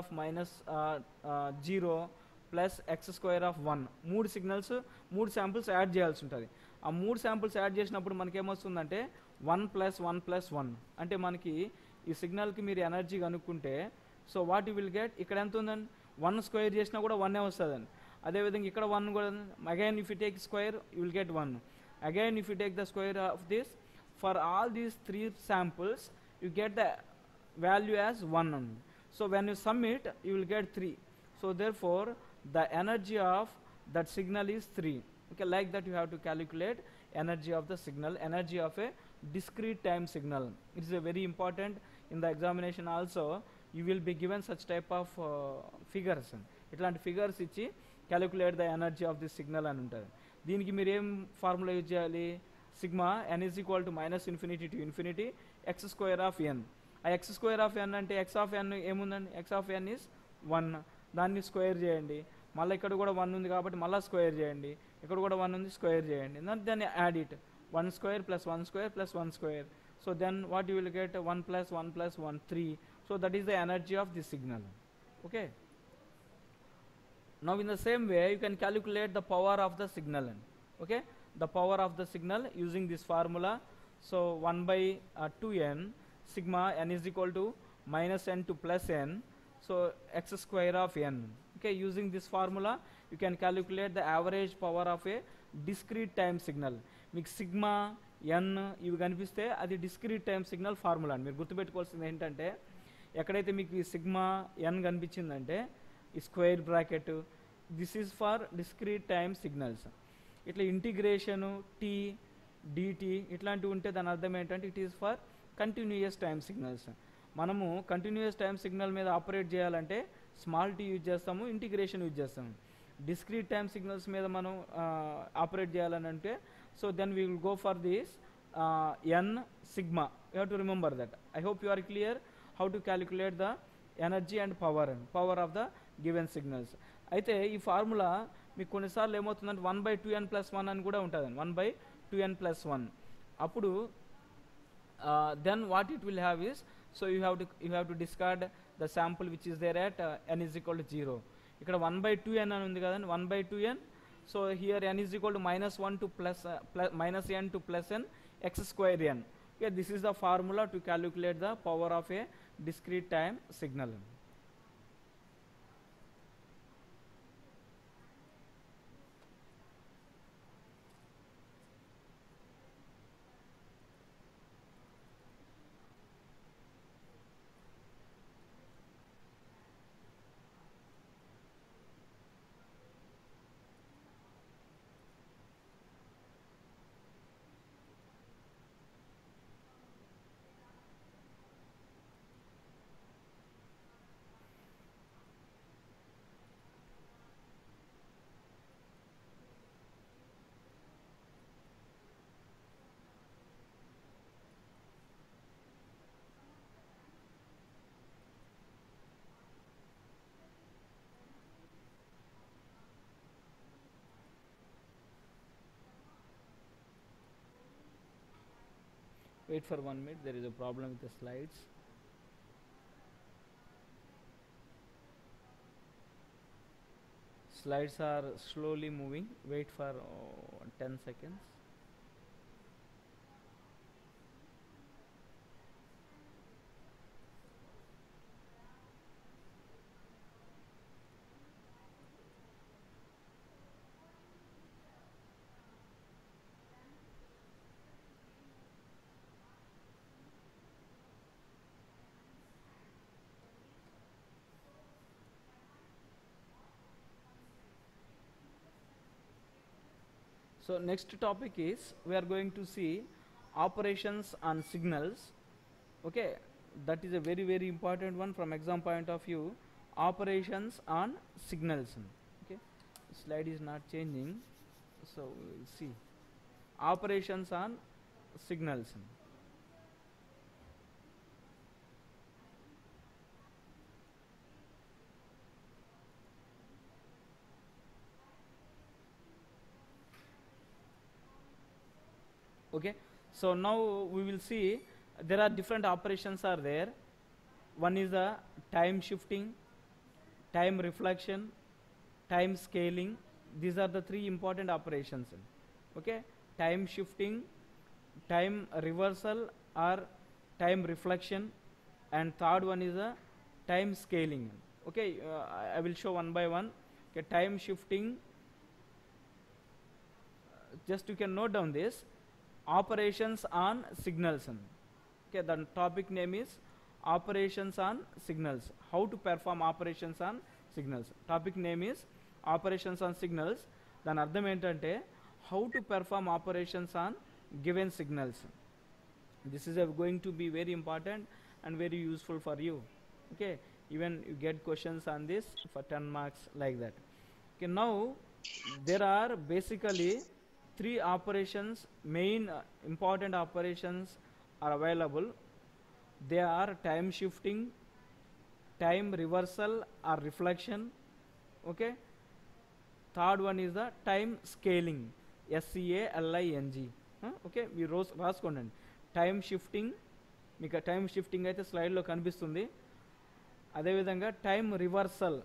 -0 plus x²1. 3 signals, 3 samples add చేయాల్సి ఉంటుంది. ఆ 3 శాంపిల్స్ యాడ్ చేసినప్పుడు మనకి ఏమొస్తుందంటే 1 + 1 + 1. అంటే మనకి ఈ సిగ్నల్కి మీరు ఎనర్జీ కనుక్కుంటే, so what you will get? ఇక్కడ ఎంత ఉందండి? 1 స్క్వేర్ చేసినా కూడా 1 వస్తుందండి. అదేవిధంగా ఇక్కడ 1 కూడా. Again if you take square you will get 1. Again if you take the square of this, for all these 3 samples you get the value as 1 only. So when you sum it you will get 3. So therefore the energy of that signal is 3. Okay, like that you have to calculate energy of the signal, energy of a discrete time signal. It is a very important in the examination also. You will be given such type of figures. ఇట్లాంటి figures ఇచ్చి calculate the energy of the signal అని ఉంటుంది. దీనికి మీరు ఏం formula use చేయాలి? Sigma n = -∞ to ∞ x²n. ఆ x²n అంటే x(n) ఏముందండి? x(n) is 1. దాన్ని స్క్వేర్ చేయండి. మళ్ళీ ఇక్కడ కూడా 1 ఉంది కాబట్టి మళ్ళీ స్క్వేర్ చేయండి. ఇక్కడ కూడా 1 ఉంది, స్క్వేర్ చేయండి. దాన్ని add it 1² + 1² + 1². So then what you will get? 1 + 1 + 1 3. So that is the energy of the signal. Okay. Now in the same way you can calculate the power of the signal. Okay, the power of the signal using this formula. So 1/2n sigma n is equal to -n to +n, so x²n. Okay, using this formula you can calculate the average power of a discrete time signal. మీకు sigma n ఇవి కనిపిస్తే అది discrete time signal formula అని మీరు గుర్తుపెట్టుకోవాల్సింది ఏంటంటే, ఎక్కడైతే మీకు ఈ సిగ్మా n కనిపించిందంటే ఈ square bracket, this is for discrete time signals. ఇట్లా ఇంటిగ్రేషను టీ డిటి ఇట్లాంటివి ఉంటే దాని అర్థం ఏంటంటే it is for continuous time signals. మనము కంటిన్యూయస్ టైమ్ సిగ్నల్ మీద ఆపరేట్ చేయాలంటే స్మాల్ టీ యూజ్ చేస్తాము, ఇంటిగ్రేషన్ యూజ్ చేస్తాము. డిస్క్రీట్ టైమ్ సిగ్నల్స్ మీద మనం ఆపరేట్ చేయాలని అంటే, so then we will go for this n sigma. You have to remember that. I hope you are clear how to calculate the energy and power of the given signals. అయితే ఈ formula మీకు కొన్నిసార్లు ఏమవుతుందంటే 1/2n + 1 అని కూడా ఉంటుందండి. 1/2n + 1. అప్పుడు then what it will have is, so you have to discard the sample which is there at n is equal to 0. ఇక్కడ 1/2n అని ఉంది కదండి, 1/2n. So here n is equal to -1 to -n to +n x²n. Okay, this is the formula to calculate the power of a discrete time signal. Wait for 1 minute, there is a problem with the slides. Slides are slowly moving. Wait for 10 seconds. So next topic is we are going to see operations on signals. Okay, that is a very important one from exam point of view. Operations on signals. Okay, slide is not changing, so we will see operations on signals. Okay, so now we will see there are different operations are there. One is the time shifting, time reflection, time scaling. These are the three important operations. Okay, time shifting, time reversal or time reflection, and third one is the time scaling. Okay, I will show one by one. Okay, time shifting, just you can note down this, operations on signals. Okay, the topic name is operations on signals. How to perform operations on signals. Topic name is operations on signals. దాని అర్థం ఏంటంటే how to perform operations on given signals. This is going to be very important and very useful for you. Okay, even you get questions on this for 10 marks like that. Okay, now there are basically three operations, main important operations are available. They are time shifting, time reversal or reflection. Okay, third one is the time scaling, SCALING. Okay, we రాసుకోండి. Time shifting, మీకు time shifting అయితే స్లైడ్లో కనిపిస్తుంది. అదేవిధంగా time reversal,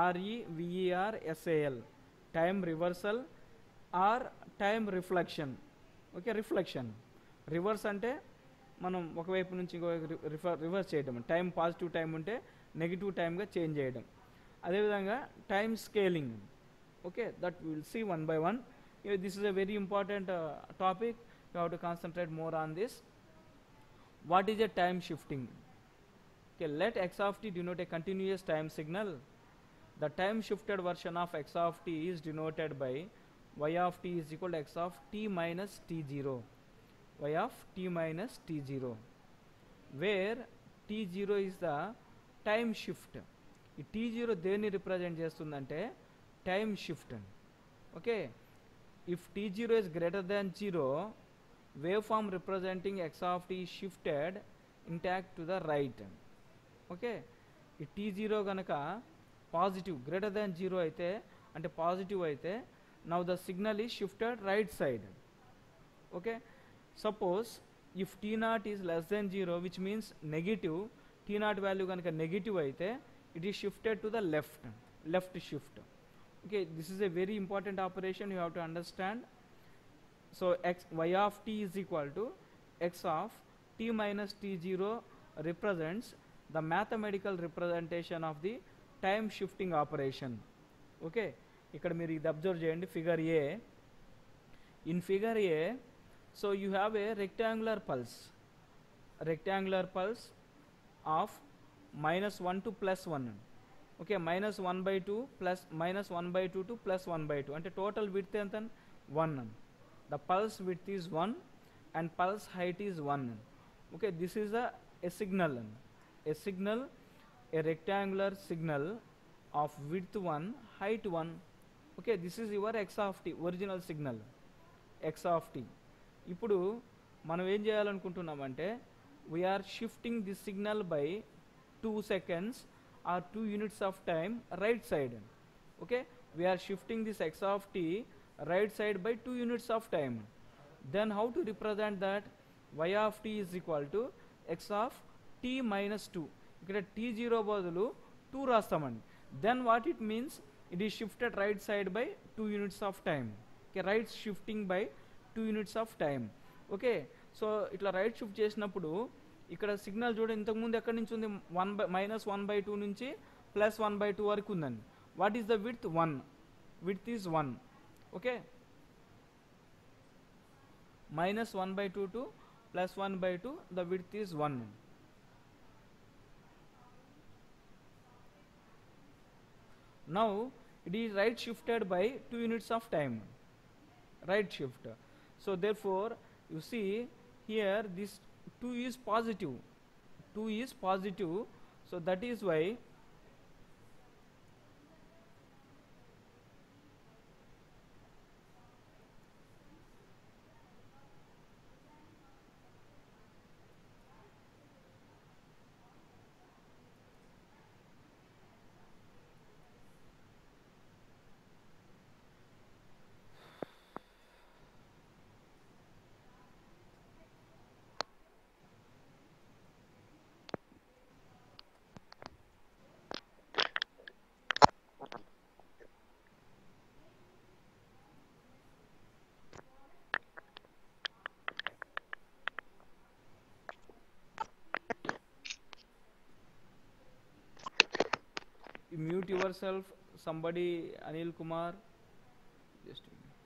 REVERSAL, time reversal or time reflection. Okay, reflection, reverse అంటే మనం ఒకవైపు నుంచి ఇంకో రివర్స్ చేయడం, టైం పాజిటివ్ టైం ఉంటే నెగిటివ్ టైంగా చేంజ్ చేయడం. అదేవిధంగా time scaling. Okay, that will see one by one. This is a very important topic. You have to concentrate more on this. What is a time shifting? Okay, let x of t denote a continuous time signal. The time shifted version of x of t is denoted by y of t is equal to x of t minus t0, y of t minus t0, where t0 is the time shift. ఈ t0 దేన్ని represent చేస్తుందంటే time shift. Okay, if t0 is greater than 0, waveform representing x of t is shifted intact to the right. Okay, ఈ t0 కనుక positive greater than 0 అయితే అంటే positive అయితే now the signal is shifted right side. Okay, suppose if t0 is less than 0, which means negative, t0 value kanuka negative aithe it is shifted to the left shift. Okay, this is a very important operation you have to understand. So y of t is equal to x of t minus t0 represents the mathematical representation of the time shifting operation. Okay, ఇక్కడ మీరు ఇది observe చేయండి, figure A. In figure A, so you have a rectangular pulse of -1 to +1. Okay, -1/2 plus -1/2 to +1/2 అంటే total width ఎంత? 1. The pulse width is 1 and pulse height is 1. Okay, this is a signal, a rectangular signal of width 1, height 1. Okay, this is your x of t, original signal x of t. ఇప్పుడు మనం ఏం చేయాలనుకుంటున్నామంటే we are shifting this signal by 2 seconds or 2 units of time right side. Okay, we are shifting this x of t right side by 2 units of time. Then how to represent that? y of t is equal to x of t minus 2. ఇక్కడ t0 బదులు 2 రాస్తామండి. Then what it means it is shifted right side by 2 units of time. Okay, right shifting by 2 units of time. Okay, so ఇట్లా right shift చేసినప్పుడు ఇక్కడ signal చూడ ఇంతకుముందు ఎక్కడి నుంచి ఉంది, -1/2 నుంచి +1/2 వరకు ఉందండి. What is the width? 1. Width is 1. Okay, -1/2 to +1/2, the width is 1. Now it is right shifted by 2 units of time, right shift. So therefore you see here this 2 is positive, 2 is positive, so that is why you mute yourself, somebody, Anil Kumar, just a minute.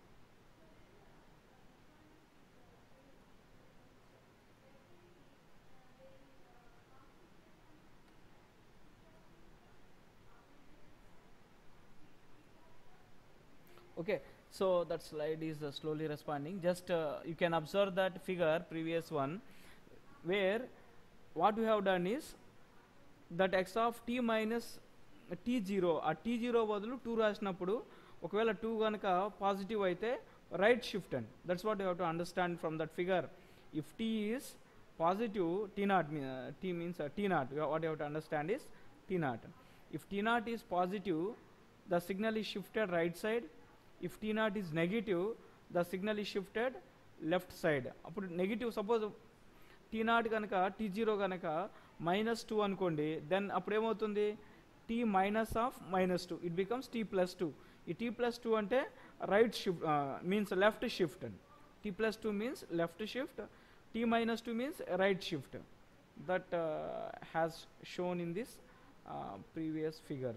Okay, so that slide is slowly responding. Just you can observe that figure, previous one, where what we have done is that x of t minus t0, ఆ t0 బదులు 2 రాసినప్పుడు ఒకవేళ 2 కనుక positive అయితే right shift అండి. That's what you have to understand from that figure. If t is positive, t means t0, what you have to understand is t0. If t0 is positive, the signal is shifted right side. If t0 is negative, the signal is shifted left side. అప్పుడు negative, suppose t0 కనుక t0 కనుక -2 అనుకోండి, then అప్పుడు ఏమవుతుంది, t minus of -2, it becomes t plus 2. ఈ t plus 2 అంటే right shift means left shift అండి. t plus 2 means left shift, t minus 2 means right shift. That has shown in this previous figure.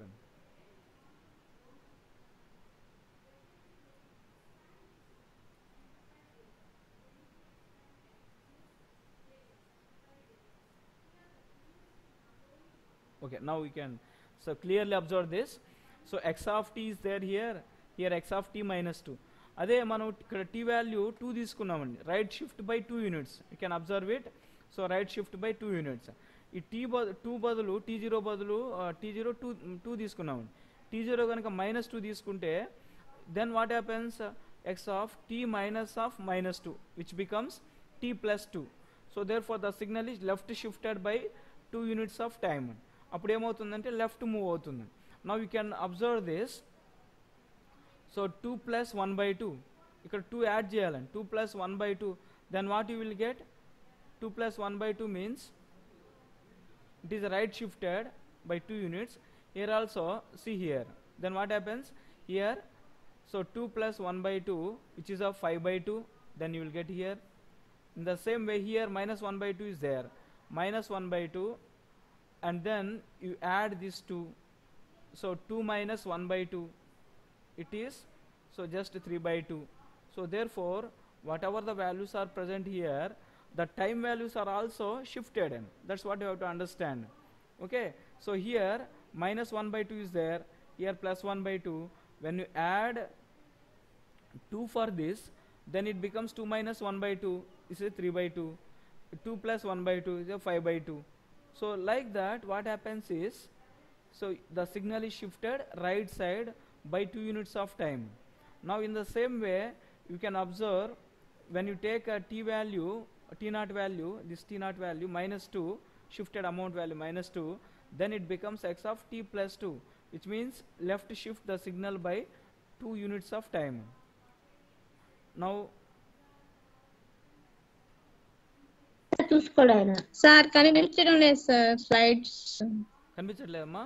Okay, now we can so clearly observe this. So x of t is there here, here x of t minus 2. అదే మనం ఇక్కడ t value 2 తీసుకున్నామండి, right shift by 2 units. You can observe it. So right shift by 2 units. ఈ t2 బదులు t0 బదులు t0 2 తీసుకున్నామండి. t0 కనుక -2 తీసుకుంటే then what happens, x of t minus of -2, which becomes t plus 2. So therefore the signal is left shifted by 2 units of time. అప్పుడు ఏమవుతుందంటే left move అవుతుంది. Now you can observe this. So 2 plus 1/2, ఇక్కడ 2 add చేయాలండి, 2 plus 1/2, then what you will get, 2 plus 1/2 means it is right shifted by 2 units. Here also see here, then what happens here, so 2 plus 1/2, which is of 5/2, then you will get here. In the same way here -1/2 is there, -1/2, and then you add this 2, so 2 minus 1/2, it is so just 3/2. So therefore whatever the values are present here, the time values are also shifted in. That's what you have to understand. Okay, so here -1/2 is there, here +1/2. When you add 2 for this, then it becomes 2 minus 1/2 is a 3/2, 2 plus 1/2 is a 5/2. So like that what happens is, so the signal is shifted right side by 2 units of time. Now in the same way you can observe, when you take a t value, t0 value, this t0 value -2, shifted amount value -2, then it becomes x of t plus 2, which means left shift the signal by 2 units of time. Now చూసుకోలేను sir కనిపించడం లేదు sir slides కనిపించట్లేదమ్మా?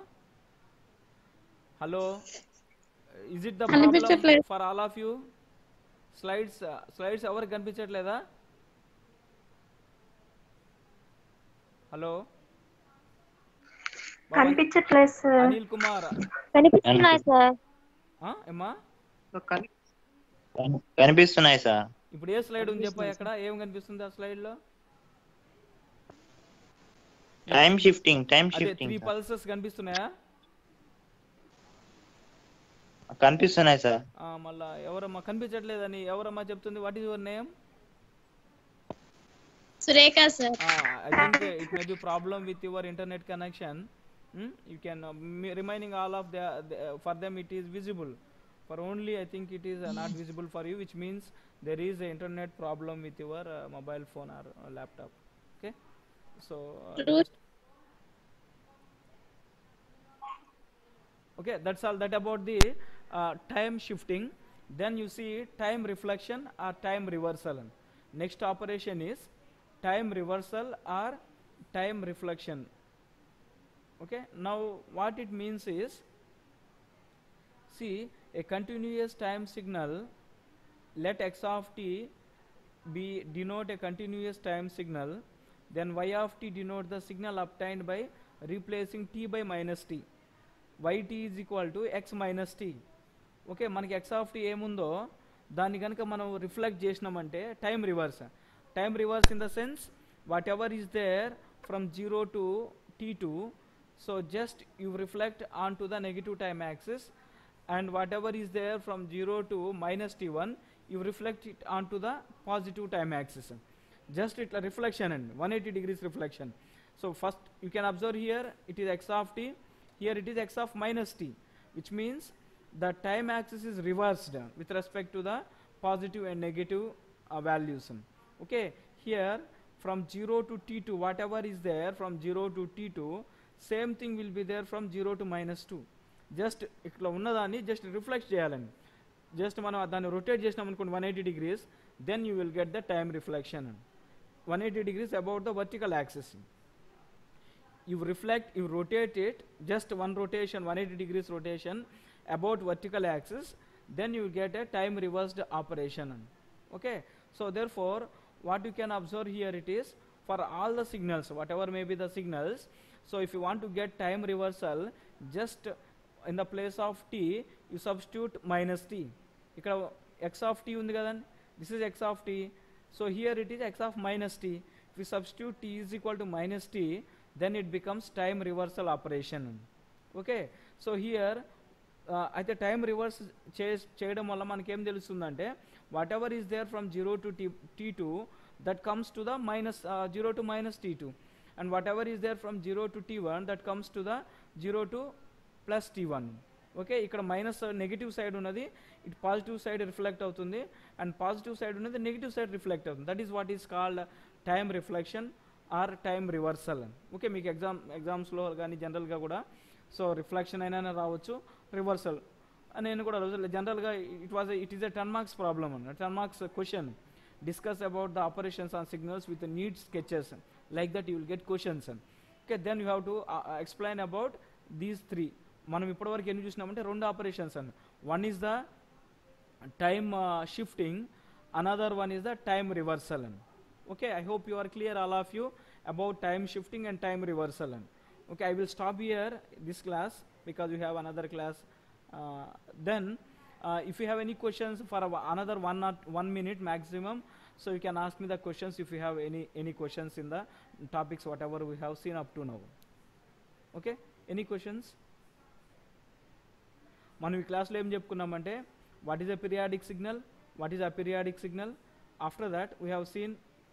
Hello, is it the కనిపించట్లేదు. Problem for all of you? Slides ఎవరికి కనిపించట్లేదా? Hello కనిపించట్లేదు sir. Anil Kumar, కనిపిస్తున్నాయి sir. ఏమ్మా కనిపిస్తున్నాయి సార్. ఇప్పుడు ఏ స్లైడ్ ఉంది చెప్పా, ఎక్కడ ఏం కనిపిస్తుంది ఆ స్లైడ్ లో? టైం షిఫ్టింగ్ అదే 3 పల్సెస్ కనిపిస్తున్నాయా? కనిపిస్తున్నాయి సార్. మళ్ళా ఎవరమ్మా కనిపించట్లేదని ఎవరమ్మా చెప్తుంది? What is your name? Surekha sir. I think it may be problem with your internet connection. You can remaining all of for them it is visible. For only I think it is not visible for you, which means there is a internet problem with your mobile phone or laptop. Okay, so okay, that's all that about the time shifting. Then you see time reflection or time reversal. Next operation is time reversal or time reflection. Okay, now what it means is, see, a continuous time signal, let x of t be denote a continuous time signal, then y of t denote the signal obtained by replacing t by minus t. yt is equal to x minus t. ఓకే, మనకి x of t ఏముందో దాన్ని కనుక మనం reflect చేసినామంటే time reverse. Time reverse in the sense whatever is there from 0 to t2, so just you reflect onto the negative time axis, and whatever is there from 0 to minus t1 you reflect it onto the positive time axis. Just it reflection and 180 degrees reflection. So first you can observe here it is x of t, here it is x of minus t, which means the time axis is reversed with respect to the positive and negative values. Okay, here from 0 to t2 whatever is there from 0 to t2 same thing will be there from 0 to minus 2. Just ఇట్లా ఉన్నదాన్ని just reflect చేయాలండి. Just మనం దాన్ని rotate చేసినాం అనుకోండి 180 degrees, then you will get the time reflection. 180 degrees about the vertical axis. You reflect, you rotate it, just one rotation, 180 degrees rotation about vertical axis, then you get a time reversed operation. Okay, so therefore what you can observe here it is for all the signals, whatever may be the signals. So if you want to get time reversal, just in the place of t you substitute minus t. ఇక్కడ x of t ఉంది కదండి, this is x of t, so here it is x of minus t. If you substitute t is equal to minus t, then it becomes time reversal operation. Okay, so here అయితే time reverse చేయడం వల్ల మనకేం తెలుస్తుందంటే whatever is there from 0 to t2 that comes to the minus 0 to minus t2, and whatever is there from 0 to t1 that comes to the 0 to plus t1. Okay, ఇక్కడ minus negative side ఉన్నది ఇటు positive side reflect అవుతుంది, and positive side ఉన్నది negative side reflect అవుతుంది. That is what is called time reflection or time reversal. Okay, మీకు ఎగ్జామ్స్లో కానీ జనరల్గా కూడా సో రిఫ్లెక్షన్ అయినా రావచ్చు, రివర్సల్ నేను కూడా జనరల్గా it is a 10 marks problem అన్న 10 marks question. Discuss about the operations on signals with the need sketches, like that you will get questions. Okay, then you have to explain about these 3. మనం ఇప్పటివరకు ఎన్ని చూసినామంటే 2 operations అండి. One is the time shifting, another one is the time reversal అండి. Okay, I hope you are clear all of you about time shifting and time reversal అండి. Okay, I will stop here this class because you have another class. Then if you have any questions for another 1 minute maximum, so you can ask me the questions if you have any questions in the topics whatever we have seen up to now. Okay, any questions? మనం ఈ క్లాస్లో ఏం చెప్పుకున్నామంటే what is a periodic signal, what is a periodic signal. After that we have seen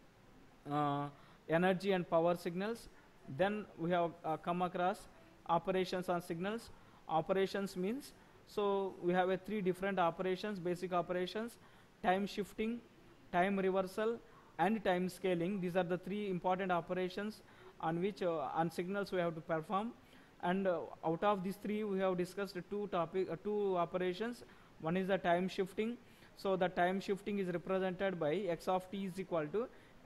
energy and power signals. Then we have come across operations on signals. Operations means, so we have 3 different operations, basic operations: time shifting, time reversal and time scaling. These are the 3 important operations on which on signals we have to perform. And out of these 3 we have discussed 2 operations. One is the time shifting. So the time shifting is represented by x of t is equal to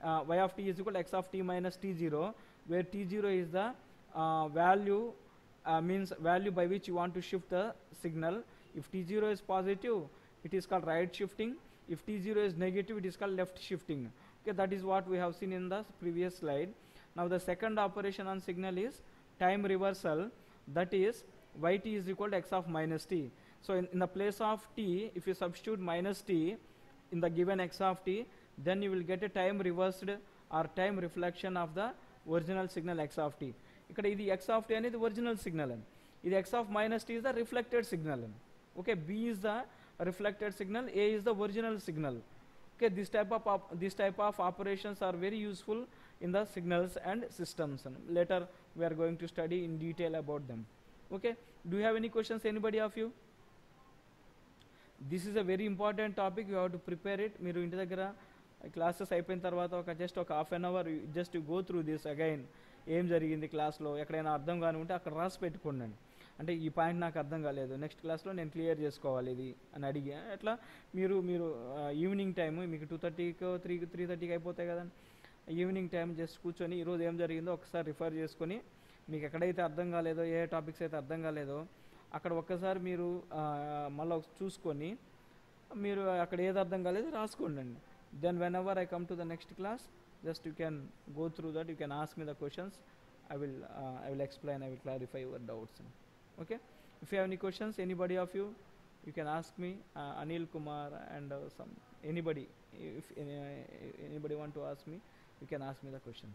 y of t is equal to x of t minus t0, where t0 is the value, means value by which you want to shift the signal. If t0 is positive, it is called right shifting. If t0 is negative, it is called left shifting. Okay, that is what we have seen in the previous slide. Now the second operation on signal is time reversal, that is yt is equal to x of minus t. So in the place of t, if you substitute minus t in the given x of t, then you will get a time reversed or time reflection of the original signal x of t. ఇక్కడ ఇది x of t అనేది original signal అని, ఇది x of minus t is the reflected signal అని. Okay, b is the reflected signal, a is the original signal. Okay, this type of operations are very useful in the signals and systems, and later we are going to study in detail about them. Okay, do you have any questions, anybody of you? This is a very important topic, you have to prepare it. మీరు ఇంటి దగ్గర classes అయిపోయిన తర్వాత just ఒక half an hour just go through this again. ఏం జరిగింది క్లాస్లో, ఎక్కడైనా అర్థం కాని ఉంటే అక్కడ రాసి పెట్టుకోండి. అంటే ఈ పాయింట్ నాకు అర్థం కాలేదు, నెక్స్ట్ క్లాస్లో నేను క్లియర్ చేసుకోవాలి ఇది అని అడిగి, అట్లా మీరు ఈవినింగ్ టైం మీకు 2:30కో 3:30కి అయిపోతాయి కదండి. ఈవినింగ్ టైం జస్ట్ కూర్చొని ఈరోజు ఏం జరిగిందో ఒకసారి రిఫర్ చేసుకొని, మీకు ఎక్కడైతే అర్థం కాలేదో, ఏ టాపిక్స్ అయితే అర్థం కాలేదో అక్కడ ఒక్కసారి మీరు మళ్ళీ చూసుకొని మీరు అక్కడ ఏది అర్థం కాలేదో రాసుకోండి. Then whenever I come to the next class, just you can go through that, you can ask me the questions, I will explain, I will clarify your doubts. Okay, if you have any questions, anybody of you can ask me, Anil Kumar and anybody, if anybody want to ask me, you can ask me the questions.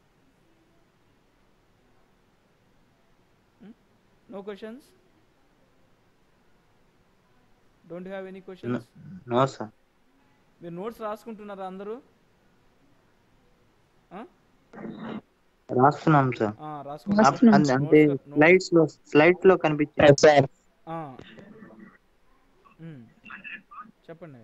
No questions? Don't you have any questions? No sir. మీరు notes రాసుకుంటున్నారా అందరూ? రాస్తున్నాం sir. రాసుకుంటున్నాం అంటే slides లో కనిపించాయి sir. చెప్పండి.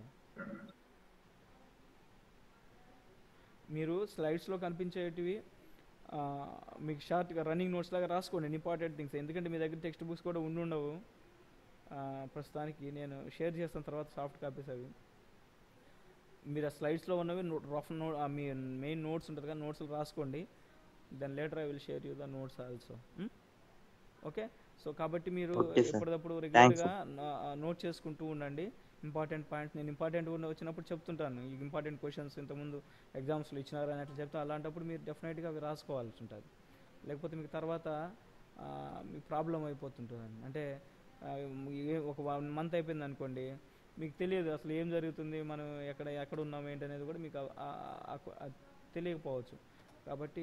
మీరు స్లైడ్స్లో కనిపించేటివి మీకు షార్ట్గా రన్నింగ్ నోట్స్ లాగా రాసుకోండి, ఇంపార్టెంట్ థింగ్స్. ఎందుకంటే మీ దగ్గర టెక్స్ట్ బుక్స్ కూడా ఉండవు ప్రస్తుతానికి. నేను షేర్ చేస్తాను తర్వాత సాఫ్ట్ కాపీస్ అవి. మీరు ఆ స్లైడ్స్లో ఉన్నవి రఫ్ మీ మెయిన్ నోట్స్ ఉంటుంది కదా, నోట్స్లో రాసుకోండి. Then later I will share you the notes also. Okay, so కాబట్టి మీరు ఎప్పటికప్పుడు రెగ్యులర్గా నోట్ చేసుకుంటూ ఉండండి ఇంపార్టెంట్ పాయింట్స్. నేను ఇంపార్టెంట్ వచ్చినప్పుడు చెప్తుంటాను, ఈ ఇంపార్టెంట్ క్వశ్చన్స్ ఇంతకుముందు ఎగ్జామ్స్లో ఇచ్చినారు అని అట్లా చెప్తే, అలాంటప్పుడు మీరు డెఫినెట్గా అవి రాసుకోవాల్సి ఉంటుంది. లేకపోతే మీకు తర్వాత మీకు ప్రాబ్లం అయిపోతుంటుందండి. అంటే ఒక 1 month అయిపోయింది అనుకోండి, మీకు తెలియదు అసలు ఏం జరుగుతుంది, మనం ఎక్కడ ఉన్నాం ఏంటి అనేది కూడా మీకు తెలియకపోవచ్చు. కాబట్టి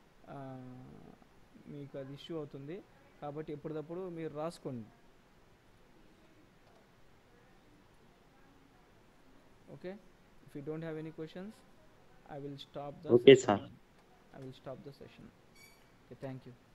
మీకు అది ఇష్యూ అవుతుంది. కాబట్టి ఎప్పటికప్పుడు మీరు రాసుకోండి. Okay, if you don't have any questions, I will stop the Okay, sir. I will stop the session. Okay, thank you.